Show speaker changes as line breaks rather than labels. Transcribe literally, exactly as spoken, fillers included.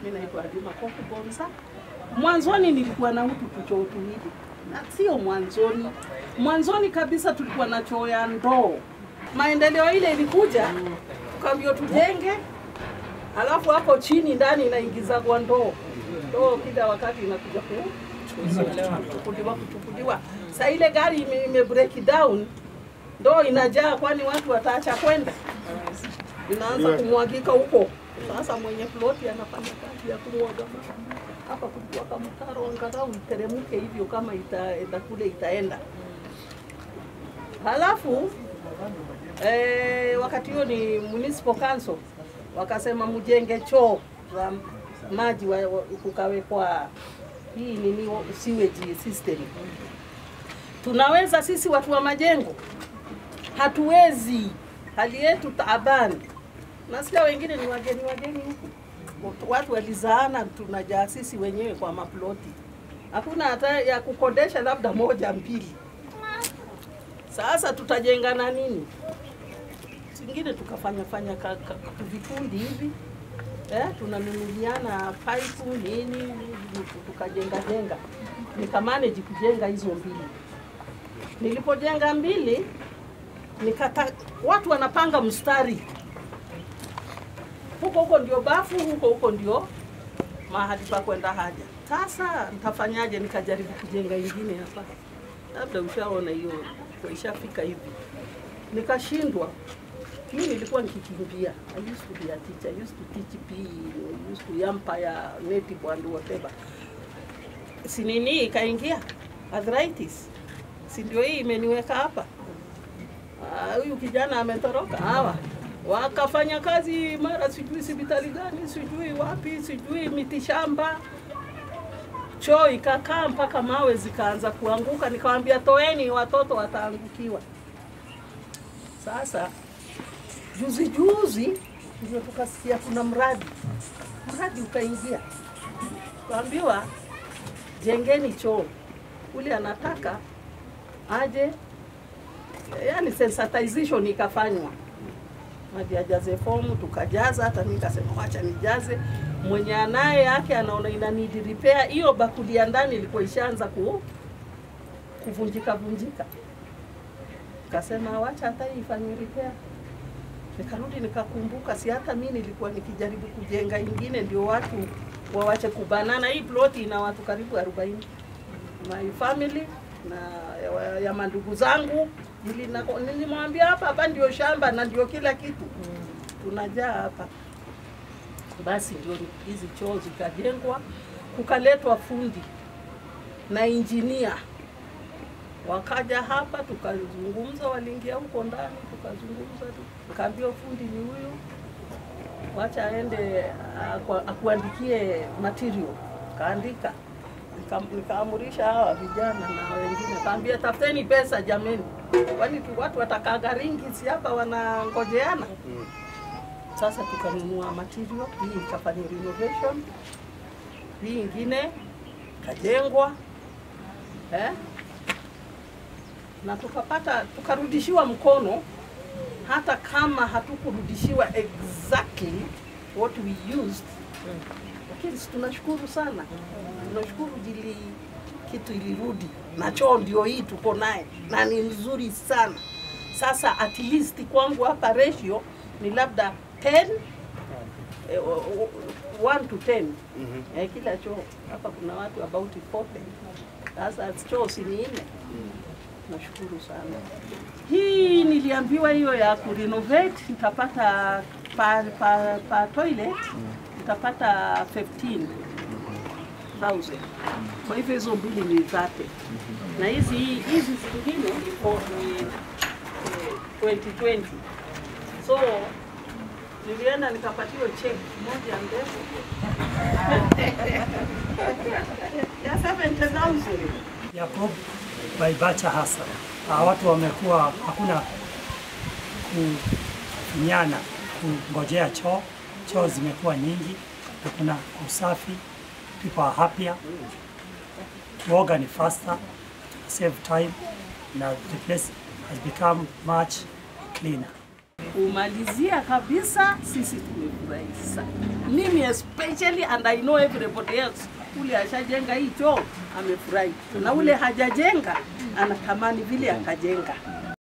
Mimi naitwa Adima Bonza. Mwanzoni nilikuwa na mtu tuchoo tuwili. Na sio mwanzoni. Mwanzoni kabisa tulikuwa na choo ya ndoo. Maendeleo ile ilikuja tukaambia tujenge. Alafu hapo chini ndani inaingiza kwa ndoo. Ndoo kila wakati inakuja kuchukuliwa kuchukuliwa. Sasa ile gari ime, ime break down. Ndoo inajaa kwani watu wataacha kwenda. Inaanza kumwagika huko. Sasa mwenye ploti anafanya kazi ya kumwaga hapa kulikuwa kama mtaro angalau iteremke hivyo kama itaenda kule itaenda. Halafu eh, wakati huo ni municipal council wakasema mjenge choo za maji kukawekwa hii nini sewage system. Tunaweza sisi watu wa majengo hatuwezi, hali yetu taabani. Nasikia wengine ni wageni wageni huku. Watu walizaana tunajaa sisi wenyewe kwa maploti. Hakuna hata ya kukodesha labda moja mbili. Sasa tutajenga na nini? Singine tukafanya fanya vikundi hivi. Eh, tunanunuliana pipe nini tukajenga jenga. Nikamanage kujenga hizo mbili. Nilipojenga mbili nikata watu wanapanga mstari. Huko huko ndio bafu, huko huko ndio mahali pa kwenda haja. Sasa nitafanyaje? Nikajaribu kujenga ingine hapa. Labda ushaona hiyo ishafika hivi. Nikashindwa. Mimi nilikuwa nikikimbia. I used to be a teacher. I used to teach P E, I used to umpire, native and whatever. Si nini ikaingia? Arthritis. Si ndio hii imeniweka hapa. Huyu uh, kijana ametoroka hawa. Wakafanya kazi mara sijui hospitali gani, sijui wapi, sijui mitishamba. Choo ikakaa mpaka mawe zikaanza kuanguka. Nikamwambia toeni watoto wataangukiwa. Sasa juzi juzi ndio tukasikia kuna mradi. Mradi ukaingia. Tukaambiwa jengeni choo. Ule anataka aje, yani sensitization ikafanywa. Hadi ajaze fomu tukajaza, hata mimi nikasema acha nijaze. Mwenye anaye yake anaona ina need repair, hiyo bakuli ya ndani ilikuwa ishaanza ku kuvunjika vunjika. Nikasema acha hata ifanye repair. Nikarudi nikakumbuka si hata mimi nilikuwa nikijaribu kujenga ingine ndio watu waache kubanana. Hii plot ina watu karibu arobaini. My family na ya, ya mandugu zangu. Nilimwambia hapa hapa ndio shamba na ndio kila kitu. Tunajaa hapa. Basi ndio hizi choo zikajengwa, kukaletwa fundi na engineer. Wakaja hapa tukazungumza, waliingia huko ndani tukazungumza, nikaambia fundi ni huyu. Wacha aende akuandikie material. Kaandika. Nikaamurisha hawa vijana na wengine. Kaambia tafuteni pesa jameni. Kwani tu watu watakaga ringi si hapa wanangojeana. Sasa tukanunua material, hii ikafanya renovation. Hii ingine kajengwa. Eh? Na tukapata tukarudishiwa mkono hata kama hatukurudishiwa exactly what we used. Lakini tunashukuru sana. Tunashukuru jili kitu ilirudi. Na choo ndio hii tuko naye na ni nzuri sana. Sasa at least kwangu hapa ratio ni labda ten eh, one to ten. Mm -hmm. Eh, kila choo hapa kuna watu about forty. Sasa choo si ni nne. Nashukuru sana. Hii niliambiwa hiyo ya ku renovate nitapata pa, pa, pa toilet nitapata fifteen thousand. Kwa hivyo hizo mbili ni zake. Na hizi hizi zingine ni for twenty twenty. So nilienda nikapatiwa check moja ndefu ya seventy thousand.
Ya prob baibacha hasa. Uh, watu wamekuwa hakuna kunyana kungojea choo. Choo zimekuwa nyingi, hakuna usafi, people are happier. Kuoga ni faster, save time, na the place has become much cleaner.
kumalizia kabisa, sisi tumefurahi sana. Mimi especially, and I know everybody else, ule ashajenga hii choo amefurahi, na ule hajajenga anatamani vile akajenga.